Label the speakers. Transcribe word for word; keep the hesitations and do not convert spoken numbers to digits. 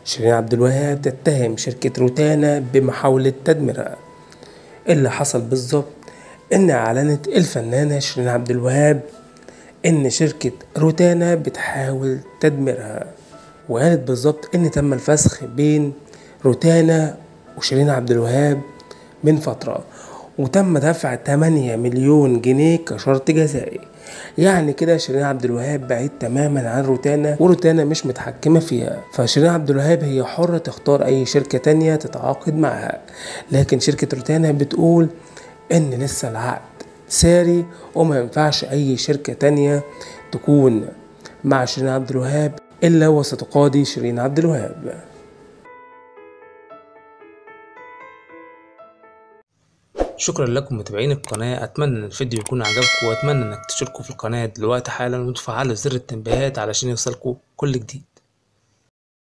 Speaker 1: شيرين عبد الوهاب تتهم شركة روتانا بمحاولة تدميرها. اللي حصل بالظبط ان اعلنت الفنانة شيرين عبد الوهاب ان شركة روتانا بتحاول تدميرها، وقالت بالظبط ان تم الفسخ بين روتانا وشيرين عبد الوهاب من فترة، وتم دفع تمانية مليون جنيه كشرط جزائي. يعني كده شيرين عبد الوهاب بعيد تماما عن روتانا، وروتانا مش متحكمة فيها، فشيرين عبد الوهاب هي حرة تختار اي شركة تانية تتعاقد معها. لكن شركة روتانا بتقول ان لسه العقد ساري وما ينفعش اي شركة تانية تكون مع شيرين عبد الوهاب الا وستقاضي شيرين عبد الوهاب. شكرا لكم متابعين القناة، اتمنى ان الفيديو يكون عجبكم، واتمنى انك تشتركوا في القناة دلوقتي حالا وتفعلوا زر التنبيهات علشان يوصلكوا كل جديد.